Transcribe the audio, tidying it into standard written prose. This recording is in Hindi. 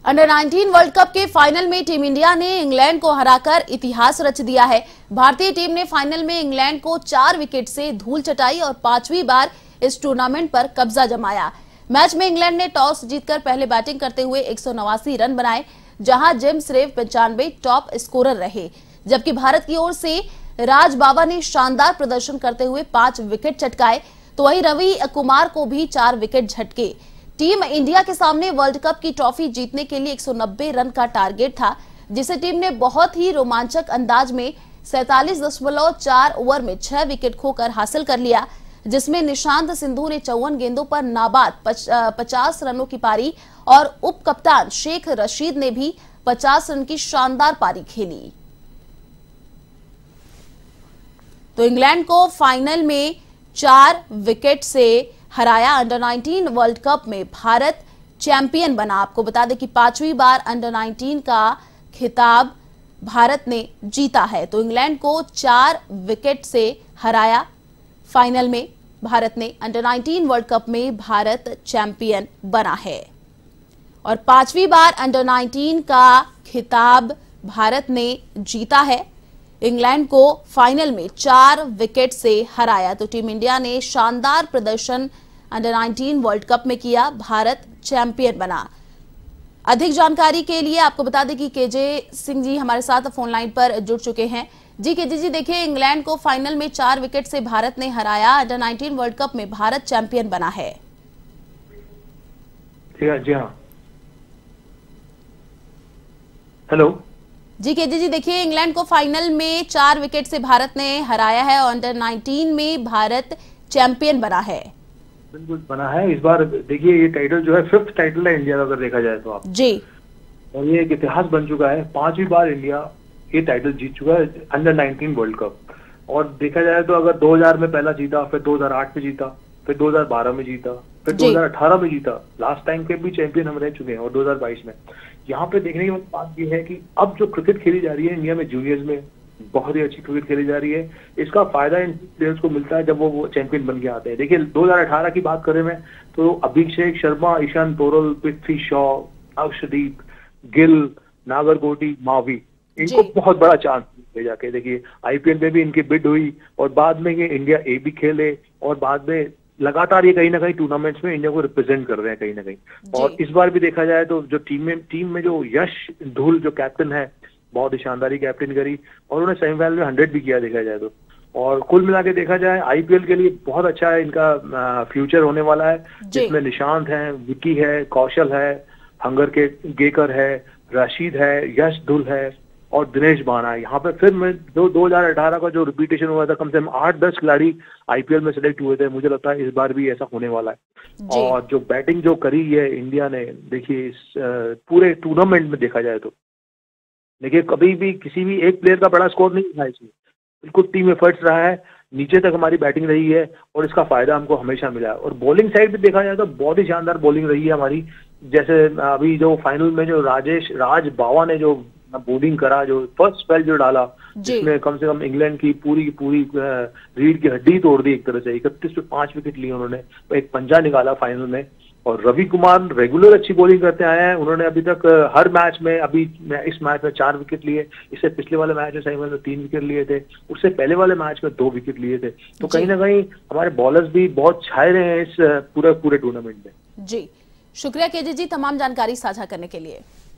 अंडर 19 वर्ल्ड कप के फाइनल में टीम इंडिया ने इंग्लैंड को हराकर इतिहास रच दिया है। भारतीय टीम ने फाइनल में इंग्लैंड को 4 विकेट से धूल चटाई और 5वीं बार इस टूर्नामेंट पर कब्जा जमाया। मैच में इंग्लैंड ने टॉस जीतकर पहले बैटिंग करते हुए 189 रन बनाए, जहां जेम्स रेव 95 टॉप स्कोरर रहे, जबकि भारत की ओर से राज बाबा ने शानदार प्रदर्शन करते हुए 5 विकेट चटकाए, तो वहीं रवि कुमार को भी 4 विकेट झटके। टीम इंडिया के सामने वर्ल्ड कप की ट्रॉफी जीतने के लिए 190 रन का टारगेट था, जिसे टीम ने बहुत ही रोमांचक अंदाज में 47.4 ओवर में 6 विकेट खोकर हासिल कर लिया, जिसमें निशांत सिंधु ने 54 गेंदों पर नाबाद 50 रनों की पारी और उप कप्तान शेख रशीद ने भी 50 रन की शानदार पारी खेली। तो इंग्लैंड को फाइनल में 4 विकेट से हराया। अंडर 19 वर्ल्ड कप में भारत चैंपियन बना। आपको बता दें कि 5वीं बार अंडर 19 का खिताब भारत ने जीता है। तो इंग्लैंड को 4 विकेट से हराया। फाइनल में भारत ने अंडर 19 वर्ल्ड कप में भारत चैंपियन बना है और 5वीं बार अंडर 19 का खिताब भारत ने जीता है। इंग्लैंड को फाइनल में 4 विकेट से हराया। तो टीम इंडिया ने शानदार प्रदर्शन अंडर 19 वर्ल्ड कप में किया, भारत चैंपियन बना। अधिक जानकारी के लिए आपको बता दें कि केजे सिंह जी हमारे साथ फोन लाइन पर जुड़ चुके हैं। जी केजे जी, देखिए इंग्लैंड को फाइनल में 4 विकेट से भारत ने हराया। अंडर 19 वर्ल्ड कप में भारत चैंपियन बना है। जी हाँ, हेलो जी केजे जी, देखिए इंग्लैंड को फाइनल में 4 विकेट से भारत ने हराया है और अंडर 19 में भारत चैंपियन बना है। बिल्कुल बना है। इस बार देखिए ये टाइटल जो है 5th टाइटल है इंडिया का, अगर देखा जाए तो आप जी, और ये एक इतिहास बन चुका है। 5वीं बार इंडिया ये टाइटल जीत चुका है अंडर 19 वर्ल्ड कप। और देखा जाए तो अगर 2000 में पहला जीता, फिर 2008 में जीता, फिर 2012 में जीता, फिर 2018 में जीता, लास्ट टाइम के भी चैंपियन हम रह चुके हैं और 2022 में। यहाँ पे देखने की बात ये है कि अब जो क्रिकेट खेली जा रही है इंडिया में जूनियर्स में, बहुत ही अच्छी क्रिकेट खेली जा रही है। इसका फायदा इन प्लेयर्स को मिलता है जब वो चैंपियन बन के आते हैं। देखिए 2018 की बात करें मैं तो अभिषेक शर्मा, ईशान तोरल, पृथ्वी शॉ, अर्शदीप, गिल, नागरकोटी, मावी, इनको बहुत बड़ा चांस ले जाके। देखिए आईपीएल में भी इनकी बिड हुई और बाद में ये इंडिया ए भी खेले और बाद में लगातार ये कहीं ना कहीं टूर्नामेंट्स में इंडिया को रिप्रेजेंट कर रहे हैं कहीं ना कहीं। और इस बार भी देखा जाए तो जो टीम में जो यश धुल जो कैप्टन है, बहुत ही शानदार कैप्टन करी और उन्होंने सेमीफाइनल में 100 भी किया देखा जाए तो। और कुल मिला के देखा जाए आईपीएल के लिए बहुत अच्छा है इनका फ्यूचर होने वाला है, जिसमें निशांत है, विकी है, कौशल है, हंगर के गेकर है, रशीद है, यश धुल है और दिनेश बाना है। यहाँ पे फिर मैं 2018 का जो रिपीटेशन हुआ था, कम से कम 8-10 खिलाड़ी आईपीएल में सिलेक्ट हुए थे। मुझे लगता है इस बार भी ऐसा होने वाला है। और जो बैटिंग जो करी है इंडिया ने, देखिए इस पूरे टूर्नामेंट में देखा जाए तो देखिए कभी भी किसी भी एक प्लेयर का बड़ा स्कोर नहीं था इसमें, बिल्कुल टीम एफर्ट्स रहा है, नीचे तक हमारी बैटिंग रही है और इसका फायदा हमको हमेशा मिला है। और बॉलिंग साइड भी देखा जाए तो बहुत ही शानदार बॉलिंग रही है हमारी। जैसे अभी जो फाइनल में जो राज बावा ने जो बॉलिंग करा, जो फर्स्ट स्पेल जो डाला, जिसमें कम से कम इंग्लैंड की पूरी रीढ़ की हड्डी तोड़ दी एक तरह से। 31 पे 5 विकेट लिए उन्होंने, एक पंजा निकाला फाइनल में। और रवि कुमार रेगुलर अच्छी बॉलिंग करते आए हैं, उन्होंने अभी तक हर मैच में, अभी इस मैच में 4 विकेट लिए, इससे पिछले वाले मैच में सेमीफाइनल में 3 विकेट लिए थे, उससे पहले वाले मैच में 2 विकेट लिए थे। तो कहीं ना कहीं हमारे बॉलर्स भी बहुत छाए रहे हैं इस पूरे टूर्नामेंट में। जी, शुक्रिया केजे जी तमाम जानकारी साझा करने के लिए।